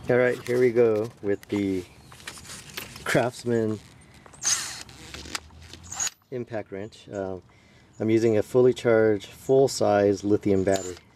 Alright, here we go with the Craftsman impact wrench. I'm using a fully charged, full-size lithium battery.